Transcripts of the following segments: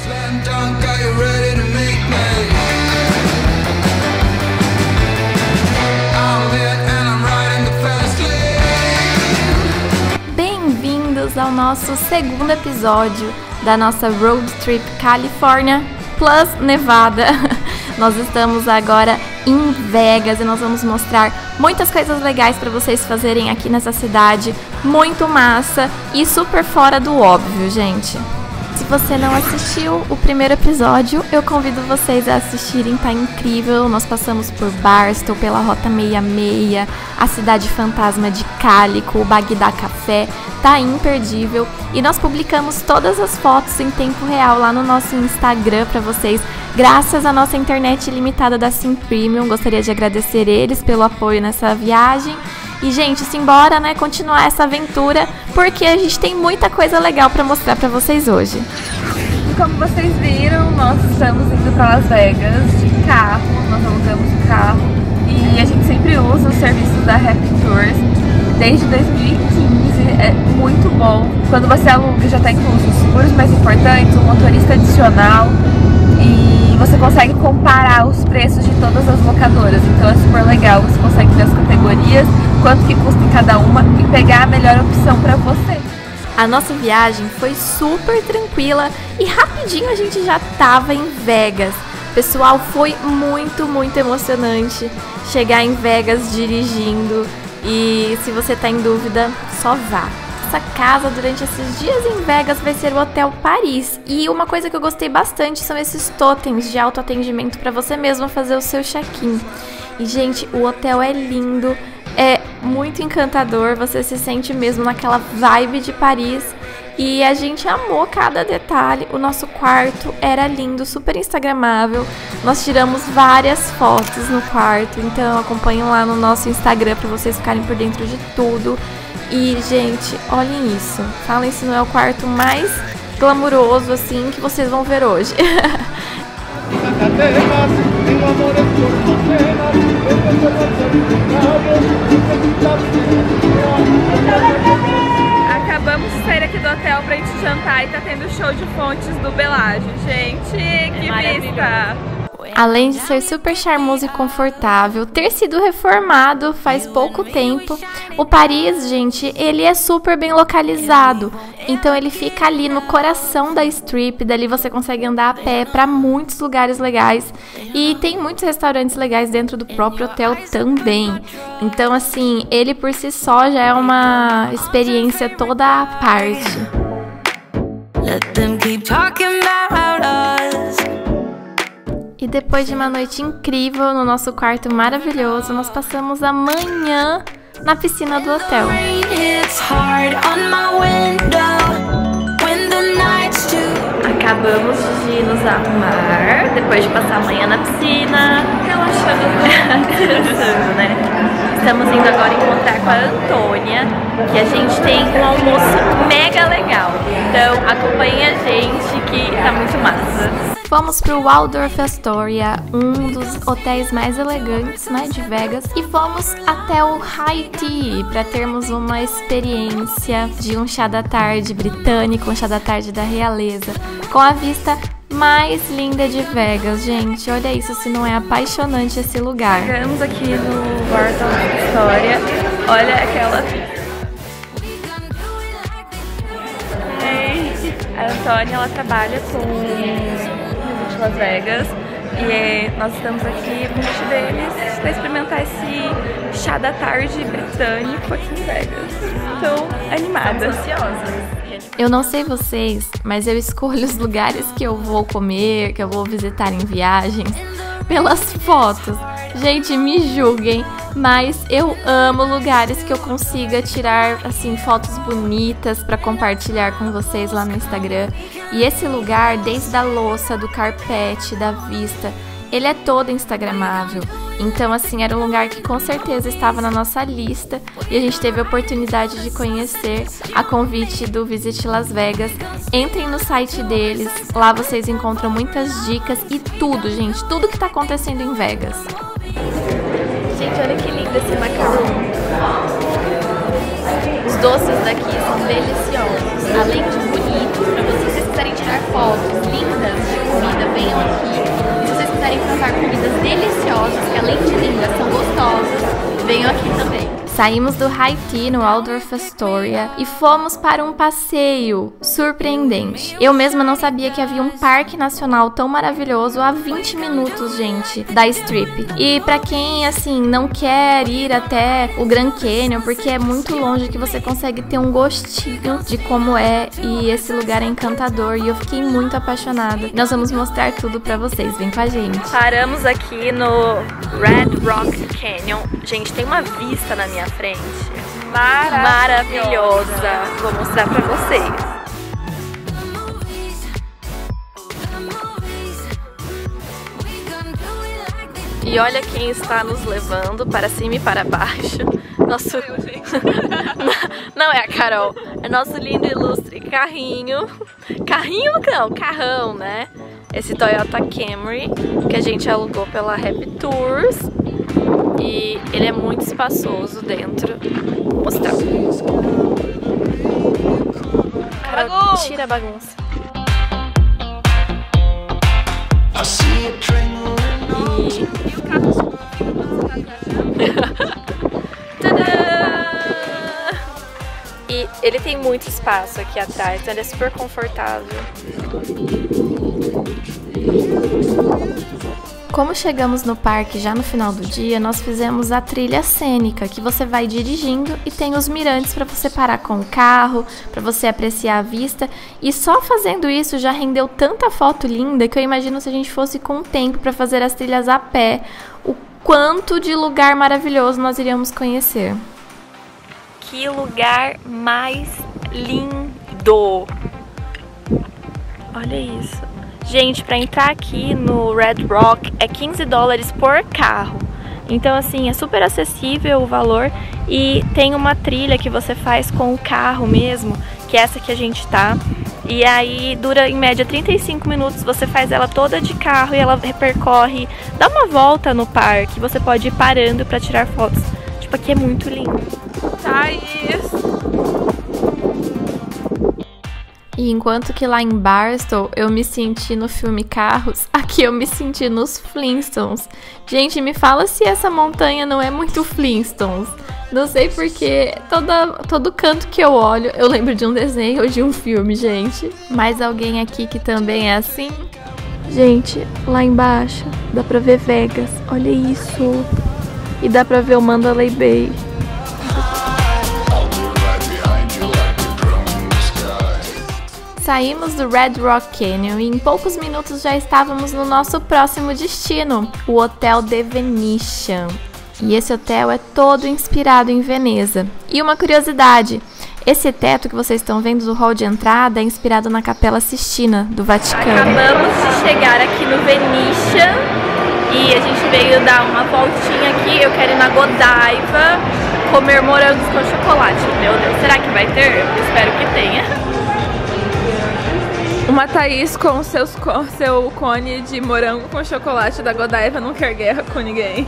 Bem-vindos ao nosso segundo episódio da nossa Road Trip Califórnia plus Nevada. Nós estamos agora em Vegas e nós vamos mostrar muitas coisas legais para vocês fazerem aqui nessa cidade, muito massa e super fora do óbvio, gente. Se você não assistiu o primeiro episódio, eu convido vocês a assistirem, tá incrível. Nós passamos por Barstow, pela Rota 66, a Cidade Fantasma de Calico, o Bagdá Café, tá imperdível. E nós publicamos todas as fotos em tempo real lá no nosso Instagram para vocês, graças à nossa internet ilimitada da Sim Premium. Gostaria de agradecer eles pelo apoio nessa viagem. E, gente, simbora, né, continuar essa aventura, porque a gente tem muita coisa legal pra mostrar pra vocês hoje. Como vocês viram, nós estamos indo pra Las Vegas de carro, nós alugamos o carro e a gente sempre usa os serviços da Happy Tours desde 2015, é muito bom. Quando você aluga já tá incluso os seguros mais importantes, um motorista adicional e você consegue comparar os preços de todas as locadoras, então é super legal, você consegue ver as categorias, quanto que custa em cada uma e pegar a melhor opção para você. A nossa viagem foi super tranquila e rapidinho a gente já tava em Vegas. Pessoal, foi muito emocionante chegar em Vegas dirigindo e se você tá em dúvida, só vá. Essa casa durante esses dias em Vegas vai ser o Hotel Paris. E uma coisa que eu gostei bastante são esses totens de autoatendimento para você mesmo fazer o seu check-in. E, gente, o hotel é lindo, é muito encantador, você se sente mesmo naquela vibe de Paris. E a gente amou cada detalhe, o nosso quarto era lindo, super instagramável. Nós tiramos várias fotos no quarto, então acompanhem lá no nosso Instagram para vocês ficarem por dentro de tudo. E, gente, olhem isso. Falem se não é o quarto mais glamuroso, assim, que vocês vão ver hoje. Acabamos de sair aqui do hotel pra gente jantar e tá tendo show de fontes do Belágio. Gente, que vista! Além de ser super charmoso e confortável, ter sido reformado faz pouco tempo, o Paris, gente, ele é super bem localizado. Então ele fica ali no coração da Strip, dali você consegue andar a pé para muitos lugares legais. E tem muitos restaurantes legais dentro do próprio hotel também. Então, assim, ele por si só já é uma experiência toda à parte. Let them keep talking about us. E depois de uma noite incrível no nosso quarto maravilhoso, nós passamos a manhã na piscina do hotel. Acabamos de nos arrumar, depois de passar a manhã na piscina, relaxando, descansando, né? Estamos indo agora encontrar com a Antônia, que a gente tem um almoço mega legal. Então acompanhem a gente que tá muito massa. Fomos pro Waldorf Astoria, um dos hotéis mais elegantes, né, de Vegas, e fomos até o High Tea para termos uma experiência de um chá da tarde britânico, um chá da tarde da realeza, com a vista mais linda de Vegas. Gente, olha isso, se não é apaixonante esse lugar. Chegamos aqui no Waldorf Astoria, olha aquela... A Antônia, ela trabalha com Las Vegas e nós estamos aqui no convite deles para experimentar esse chá da tarde britânico aqui em Vegas. Então, animada. Ansiosa. Eu não sei vocês, mas eu escolho os lugares que eu vou comer, que eu vou visitar em viagens, pelas fotos. Gente, me julguem, mas eu amo lugares que eu consiga tirar, assim, fotos bonitas para compartilhar com vocês lá no Instagram. E esse lugar, desde a louça, do carpete, da vista, ele é todo instagramável. Então, assim, era um lugar que com certeza estava na nossa lista e a gente teve a oportunidade de conhecer a convite do Visit Las Vegas. Entrem no site deles, lá vocês encontram muitas dicas e tudo, gente, tudo que tá acontecendo em Vegas. Gente, olha que lindo esse macarrão. Os doces daqui são deliciosos. Além de bonitos, para vocês quiserem tirar fotos lindas, venham aqui. E se vocês quiserem provar comidas deliciosas, que além de lindas, são gostosas, venham aqui também. Saímos do High Tea no Waldorf Astoria e fomos para um passeio surpreendente. Eu mesma não sabia que havia um parque nacional tão maravilhoso a 20 minutos, gente, da Strip. E pra quem, assim, não quer ir até o Grand Canyon, porque é muito longe, que você consegue ter um gostinho de como é, e esse lugar é encantador e eu fiquei muito apaixonada. Nós vamos mostrar tudo pra vocês, vem com a gente. Paramos aqui no Red Rock Canyon. Gente, tem uma vista na minha frente maravilhosa. Vou mostrar pra vocês. E olha quem está nos levando para cima e para baixo. Nosso... Não é a Carol, é nosso lindo e ilustre carrinho. Carrinho não, carrão, né? Esse Toyota Camry que a gente alugou pela Happy Tours. E ele é muito espaçoso dentro. Vou mostrar. Carol, tira a bagunça. E o carro E ele tem muito espaço aqui atrás, então ele é super confortável. Como chegamos no parque já no final do dia, nós fizemos a trilha cênica, que você vai dirigindo e tem os mirantes para você parar com o carro, para você apreciar a vista. E só fazendo isso já rendeu tanta foto linda que eu imagino, se a gente fosse com tempo para fazer as trilhas a pé, o quanto de lugar maravilhoso nós iríamos conhecer. Que lugar mais lindo! Olha isso. Gente, para entrar aqui no Red Rock é $15 por carro. Então, assim, é super acessível o valor. E tem uma trilha que você faz com o carro mesmo, que é essa que a gente tá. E aí dura em média 35 minutos, você faz ela toda de carro e ela percorre, dá uma volta no parque. Você pode ir parando para tirar fotos. Tipo, aqui é muito lindo. Thaís! E enquanto que lá em Barstow eu me senti no filme Carros, aqui eu me senti nos Flintstones. Gente, me fala se essa montanha não é muito Flintstones. Não sei porque todo canto que eu olho eu lembro de um desenho ou de um filme, gente. Mais alguém aqui que também é assim? Gente, lá embaixo dá pra ver Vegas, olha isso. E dá pra ver o Mandalay Bay. Saímos do Red Rock Canyon e em poucos minutos já estávamos no nosso próximo destino, o Hotel The Venetian. E esse hotel é todo inspirado em Veneza. E uma curiosidade, esse teto que vocês estão vendo do hall de entrada é inspirado na Capela Sistina do Vaticano. Acabamos de chegar aqui no Venetian e a gente veio dar uma voltinha aqui. Eu quero ir na Godiva comer morangos com chocolate. Meu Deus, será que vai ter? Eu espero que tenha. Uma Thaís com seu cone de morango com chocolate da Godiva não quer guerra com ninguém.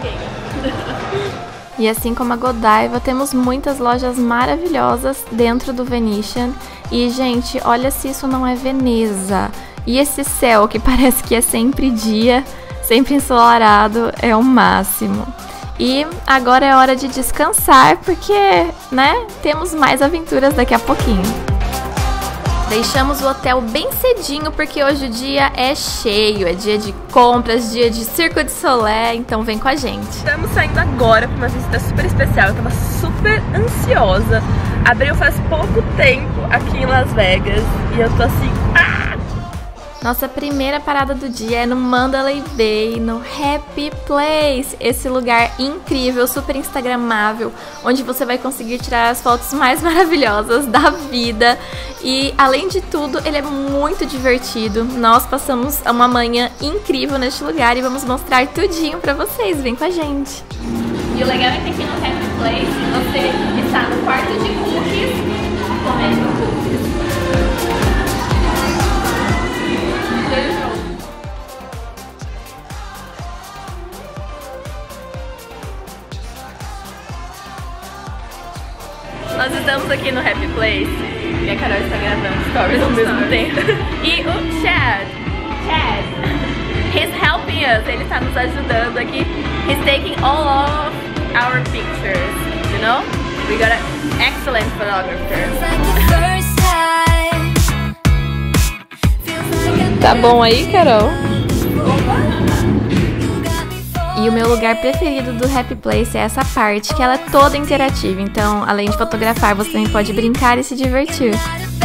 E assim como a Godiva, temos muitas lojas maravilhosas dentro do Venetian. E, gente, olha se isso não é Veneza. E esse céu que parece que é sempre dia, sempre ensolarado, é o máximo. E agora é hora de descansar, porque, né, temos mais aventuras daqui a pouquinho. Deixamos o hotel bem cedinho porque hoje o dia é cheio, é dia de compras, dia de Cirque du Soleil, então vem com a gente. Estamos saindo agora para uma visita super especial, eu tava super ansiosa. Abriu faz pouco tempo aqui em Las Vegas e eu tô assim... Nossa primeira parada do dia é no Mandalay Bay, no Happy Place, esse lugar incrível, super instagramável, onde você vai conseguir tirar as fotos mais maravilhosas da vida. E além de tudo, ele é muito divertido. Nós passamos uma manhã incrível neste lugar e vamos mostrar tudinho pra vocês, vem com a gente. E o legal é que aqui no Happy Place você está no quarto de cookies, comendo cookies. Nós estamos aqui no Happy Place e a Carol está gravando stories ao mesmo tempo. E o Chad, tá nos ajudando aqui. He's taking all of our pictures, you know? We got an excellent photographer. Tá bom aí, Carol? E o meu lugar preferido do Happy Place é essa parte, que ela é toda interativa. Então, além de fotografar, você também pode brincar e se divertir.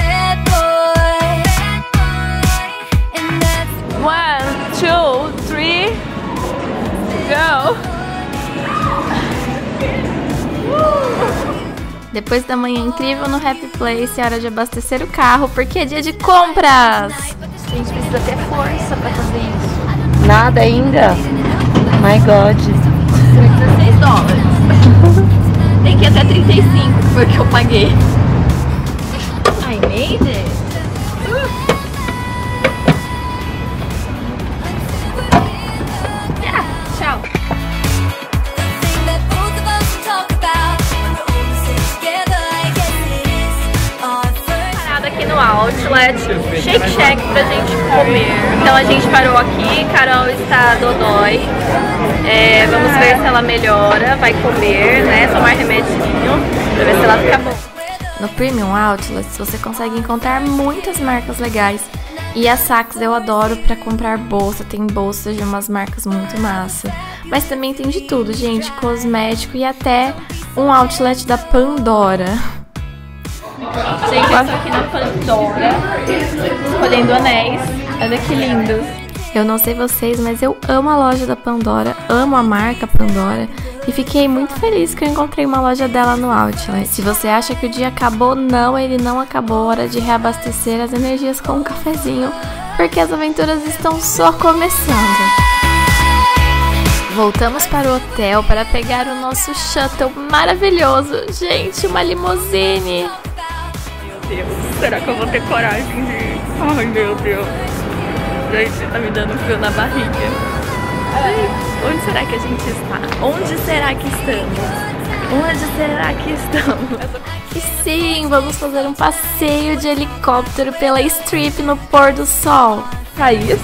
1, 2, 3, go! Depois da manhã incrível no Happy Place, é hora de abastecer o carro, porque é dia de compras! A gente precisa ter força pra fazer isso. Nada ainda? My God. $16. Tem que ir até 35, que foi o que eu paguei. I made it! Tchau! Aqui no Outlet, Shake Shack pra gente comer. Então a gente parou aqui, Carol está dodói. Vamos ver se ela melhora, vai comer, né? Tomar remedinho, pra ver se ela fica boa. No Premium Outlet você consegue encontrar muitas marcas legais. E a Saks eu adoro pra comprar bolsa, tem bolsas de umas marcas muito massa. Mas também tem de tudo, gente, cosmético e até um outlet da Pandora. Gente, eu estou aqui na Pandora, escolhendo anéis. Olha que lindos. Eu não sei vocês, mas eu amo a loja da Pandora, amo a marca Pandora. E fiquei muito feliz que eu encontrei uma loja dela no Outlet. Se você acha que o dia acabou, não, ele não acabou. Hora de reabastecer as energias com um cafezinho, porque as aventuras estão só começando. Voltamos para o hotel para pegar o nosso shuttle maravilhoso. Gente, uma limusine. Meu Deus, será que eu vou ter coragem de ir? Ai, meu Deus. Gente, tá me dando frio na barriga. Ai, onde será que a gente está? Onde será que estamos? Onde será que estamos? E sim, vamos fazer um passeio de helicóptero pela Strip no pôr do sol. Thaís?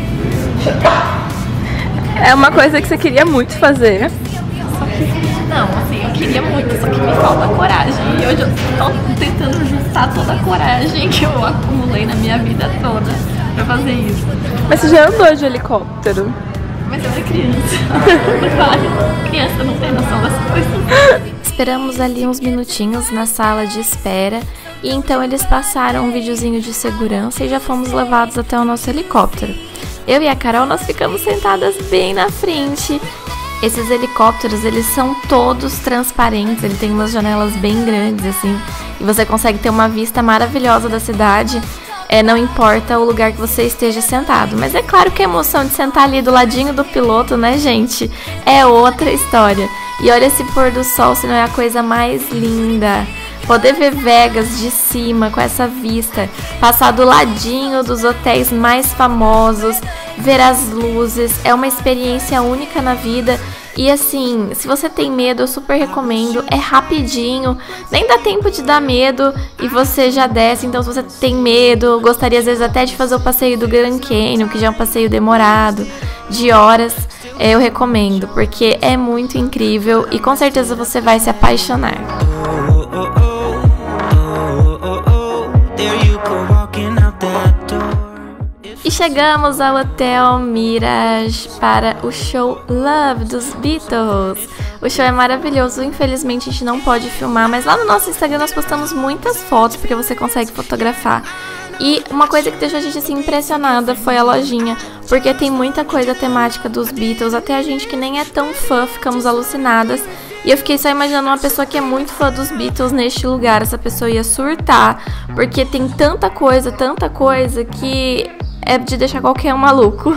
É uma coisa que você queria muito fazer. Só que, não, assim, eu queria muito, só que me falta coragem. E hoje eu tô tentando juntar toda a coragem que eu acumulei na minha vida toda pra fazer isso. Mas você já andou de helicóptero? Mas eu era criança. Claro, criança não tem noção das coisas. Esperamos ali uns minutinhos na sala de espera. E então eles passaram um videozinho de segurança e já fomos levados até o nosso helicóptero. Eu e a Carol, nós ficamos sentadas bem na frente. Esses helicópteros, eles são todos transparentes, ele tem umas janelas bem grandes, assim, e você consegue ter uma vista maravilhosa da cidade, não importa o lugar que você esteja sentado. Mas é claro que a emoção de sentar ali do ladinho do piloto, né, gente, é outra história. E olha esse pôr do sol, se não é a coisa mais linda. Poder ver Vegas de cima, com essa vista, passar do ladinho dos hotéis mais famosos, ver as luzes, é uma experiência única na vida. E assim, se você tem medo, eu super recomendo, é rapidinho, nem dá tempo de dar medo e você já desce. Então se você tem medo, gostaria às vezes até de fazer o passeio do Grand Canyon, que já é um passeio demorado, de horas, eu recomendo, porque é muito incrível e com certeza você vai se apaixonar. E chegamos ao Hotel Mirage para o show Love dos Beatles. O show é maravilhoso, infelizmente a gente não pode filmar, mas lá no nosso Instagram nós postamos muitas fotos porque você consegue fotografar. E uma coisa que deixou a gente assim impressionada foi a lojinha, porque tem muita coisa temática dos Beatles, até a gente que nem é tão fã ficamos alucinadas. E eu fiquei só imaginando uma pessoa que é muito fã dos Beatles neste lugar, essa pessoa ia surtar, porque tem tanta coisa que é de deixar qualquer um maluco.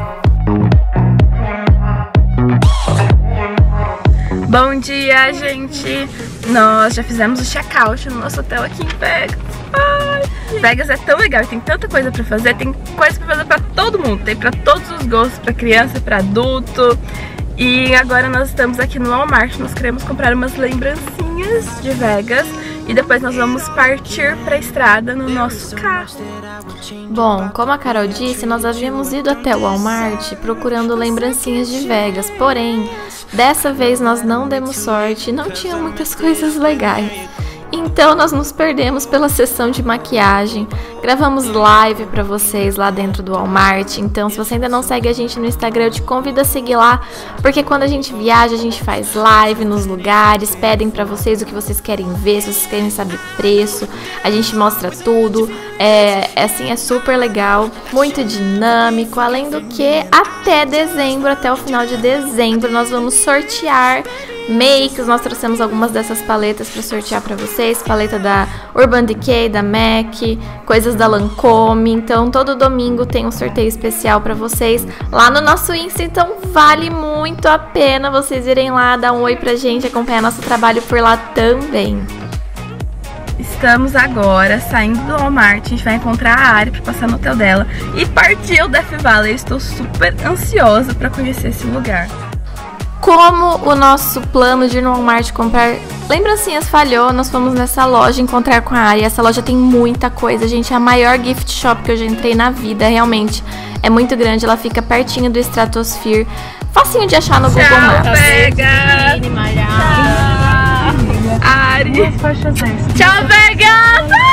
Bom dia, gente! Nós já fizemos o check-out no nosso hotel aqui em Vegas. Ai, Vegas é tão legal, tem tanta coisa pra fazer, tem coisa pra fazer pra todo mundo, tem pra todos os gostos, pra criança, pra adulto. E agora nós estamos aqui no Walmart, nós queremos comprar umas lembrancinhas de Vegas e depois nós vamos partir pra estrada no nosso carro. Bom, como a Carol disse, nós havíamos ido até o Walmart procurando lembrancinhas de Vegas, porém, dessa vez nós não demos sorte e não tinha muitas coisas legais. Então nós nos perdemos pela sessão de maquiagem, gravamos live pra vocês lá dentro do Walmart, então se você ainda não segue a gente no Instagram, eu te convido a seguir lá, porque quando a gente viaja, a gente faz live nos lugares, pedem pra vocês o que vocês querem ver, se vocês querem saber preço, a gente mostra tudo, assim, é super legal, muito dinâmico, além do que até dezembro, até o final de dezembro, nós vamos sortear makes. Nós trouxemos algumas dessas paletas para sortear para vocês, paleta da Urban Decay, da MAC, coisas da Lancôme. Então todo domingo tem um sorteio especial para vocês lá no nosso Insta, então vale muito a pena vocês irem lá, dar um oi pra gente, acompanhar nosso trabalho por lá também. Estamos agora saindo do Walmart, a gente vai encontrar a Ari para passar no hotel dela e partir o Death Valley. Eu estou super ansiosa para conhecer esse lugar. Como o nosso plano de ir no Walmart comprar lembrancinhas falhou, nós fomos nessa loja encontrar com a Ari. Essa loja tem muita coisa, gente, é a maior gift shop que eu já entrei na vida, realmente é muito grande, ela fica pertinho do Stratosphere, facinho de achar no Google Maps. Vegas! Ari! Tchau, Vegas!